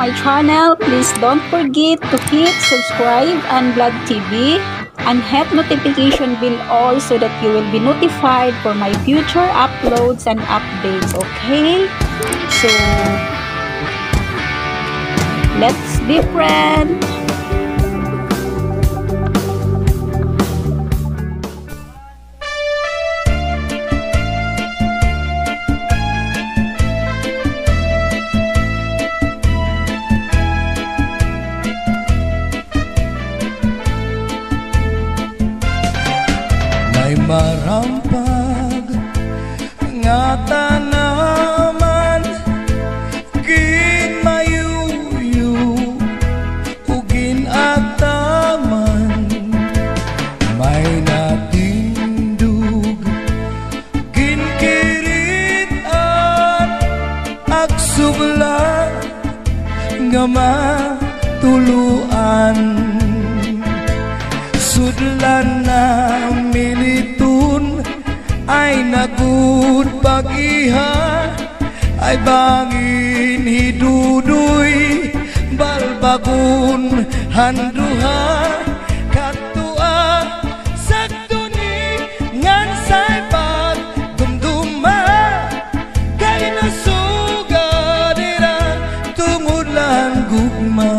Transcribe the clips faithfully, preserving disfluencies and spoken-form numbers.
my channel, please don't forget to hit subscribe and Vlog T V and hit notification bell all so that you will be notified for my future uploads and updates. Okay? So, let's be friends. May marampag nga tanaman kin mayuyu ugin ataman may natindug kin kiritan agsubla nga matuluan sudlan na militun ay nagud pag-iha ay bangin hidudoy balbagun handuha katua sagduni ngan say pag dumduma kay nasuga dira tungod lang gugma.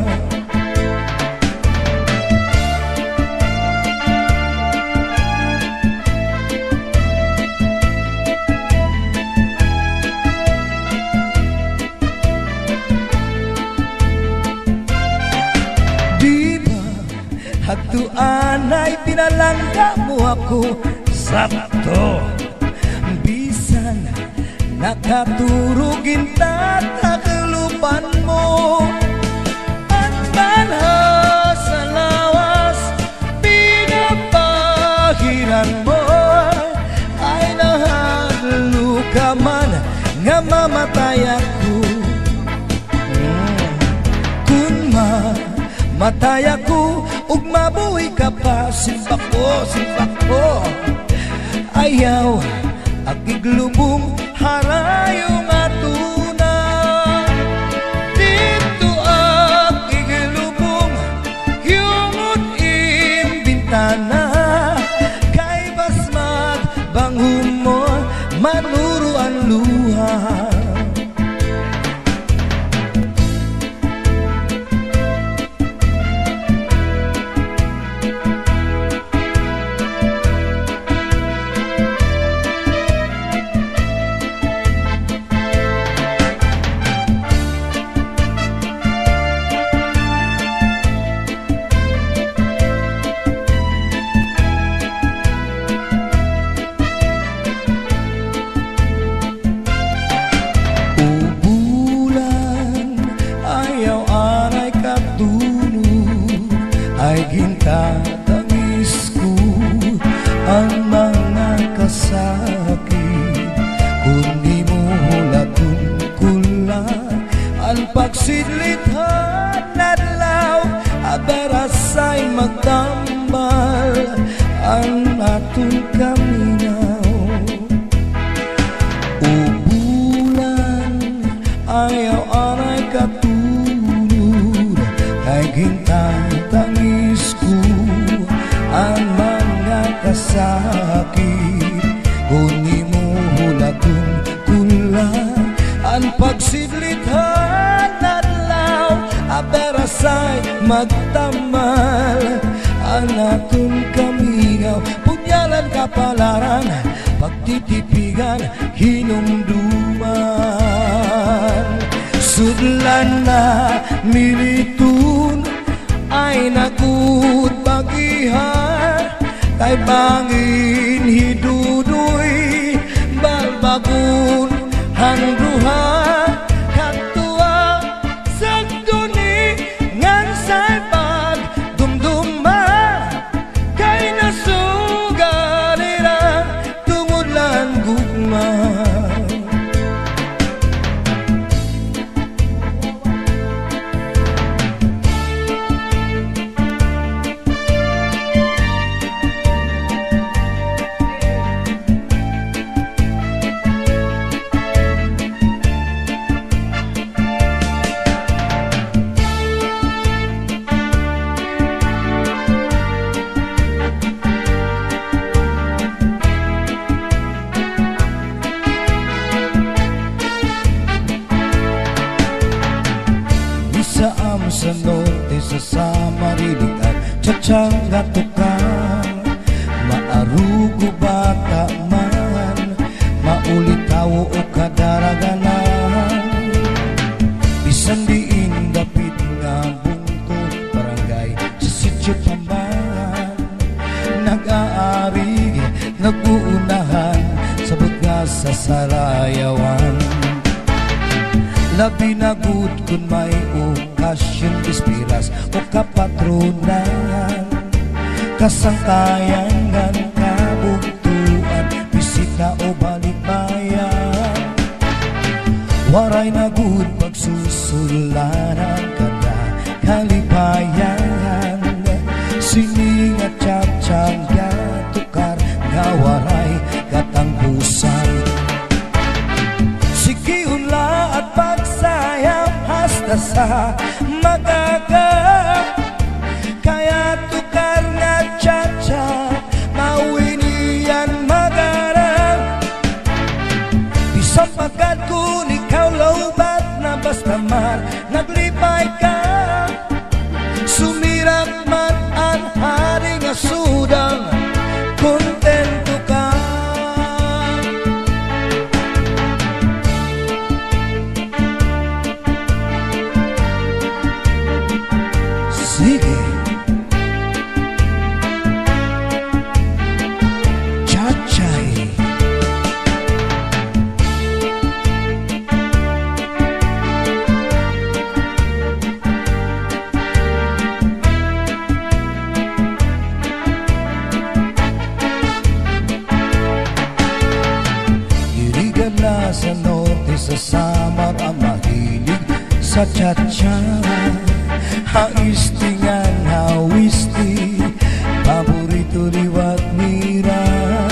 Hagduan ay pinalangga mo ako sakto bisan nakaturugin tataklupan mo at banha sa lawas pinapahiran mo ay nahadlo ka man nga mamatay ako. Kung mamatay ako ug mabuhi ka pa, simpak ko, simpak ko ayaw agiglubong harayong atuna dito agiglubong yungod in bintana kay basmat banghum mo manuro ang luha. Ay gintatangis ko ang mga kasakit kung di mo latungkulan ang pagsidlithan nadlaw aberasay magtambal ang atong kaminaw. Ubulan ayaw aray katulad ay gintatangis ko ang mga kasakit kung di mo hulatong kulang ang pagsidlithan nadlaw aberasay magtamal ang atong kamingaw punyalan kapalaran pagtitipigan hinumduman sudlan na militun ay nagud pag-iha kay bangin hidudoy balbagun handuha katua sagduni ngan say pag dumduma kay nasuga dira tungod lang gugma. Sam sa norte sa Samarilig at Tsatsanga tukang maarugo bata man maulitaw o kadaraganan bisan diin dapit nga bungtod barangay sa sityo Tambangan nag-aari nag-uunahan sabot nga sa Sarayawan labi na good kun may okasyon bispiras o kapatronan kasangkayan ngan kabugtuan bisita o balikbayan waray na good pagsusulanan kada kalipayan sining at tsatsang tukar nga waray katangpusan sige unla at pagsayang hasta sa magaga kaya tukar nga tsatsa mawinian magarang isang pagkat kung ikaw lawbat na basta man naglipay ka sumirak man ang hari nga sudang kontento ka sige sa norte sa Samar ang mahilig sa tsatsa haistingan hawisti paborito liwat mira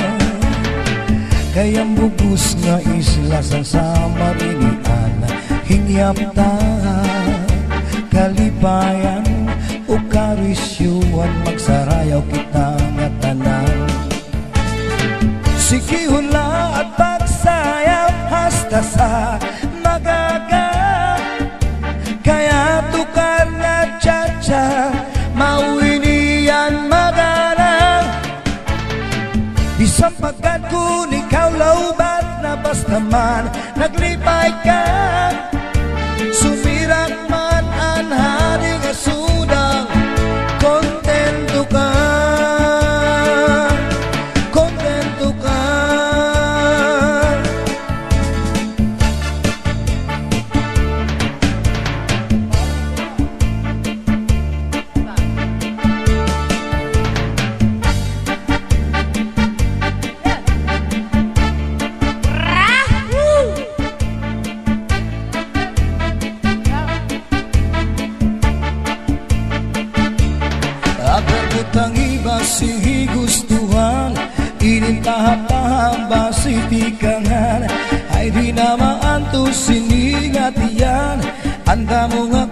kayang bugos nga isla sa Samar inian hingyap ta kalipayan o karisyuan magsarayaw kita nga tanan sikihon la at pagsayang hasta sa magaga kaya tukar na tsatsa mawinian magarang isang pagkat kung ikaw lawbat na basta man naglipay ka sumirak man ang hari nga sudang kontento ka kontento ka ang iba si gustuhan inintahap-tahap ba si tikangan ay di naman to siningatian anda mo nga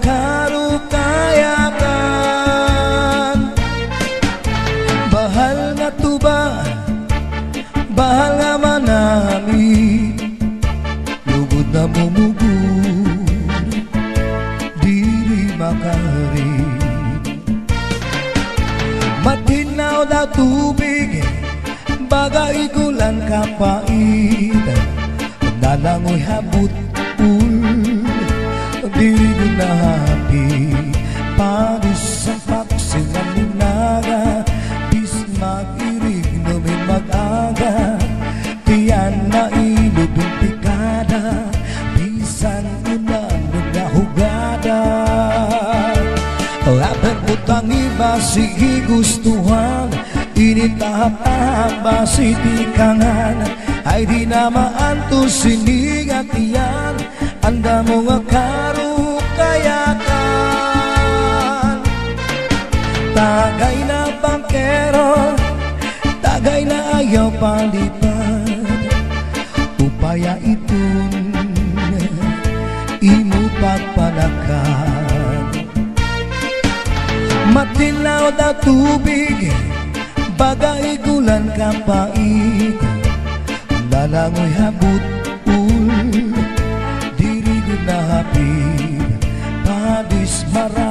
karukayakan bahal nga tuba bahal nga manami lugod na mumugod diri makari matinaw na tubig bagay gulan kapait nalangoy habut ul diri ko na hapi paris ang paksingan ninaga bis mag-irig namin mag-aga tiyan na ilubing pikada bisan unan na hugada Laban utang iba si gustuhan initahap-tahap ba si tikangan ay di naman to siningatian anda mo nga karukayakan tagay na bangkero tagay na ayaw palipad upaya itun imo pagpalakan matinaw na tubig bagay gulan kapait lalangoy habut ul diri ko na hapid padis mara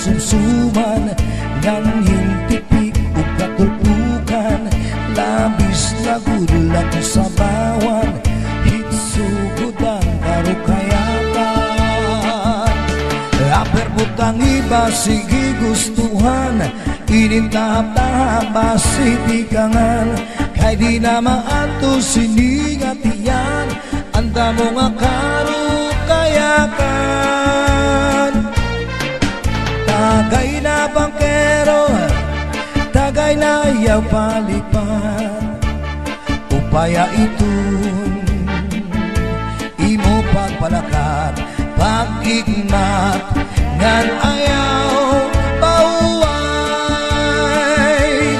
sumsuman ngan hintipik ug katulpukan labis na gulang sa bawan hitsugudan karo kayapan aper butang iba sige gustuhan inintahap-tahap basi tikangan kay di na maato siningatian anda mo nga karukayakan tagay na bangkero tagay na ayaw palipan upaya itun imo pagpalakat pag-ignat ngan ayaw bauay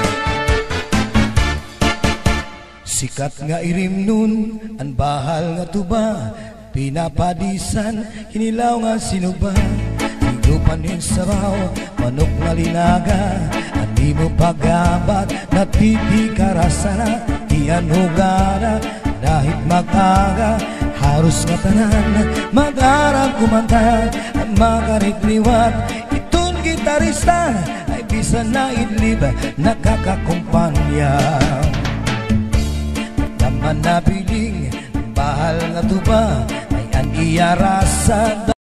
sikat nga irim nun ang bahal nga tuba pinapadisan kinilaw nga sinuba higupan din sabaw manok na linaga andi mo pagabat natipikarasana iyan hugara dahit mag-aga harus nga tanan mag-arang kumanta makarikliwat itun gitarista ay bisan na idlib nakakakumpanya naman nabiling bahal nga tuba ay ang iya rasa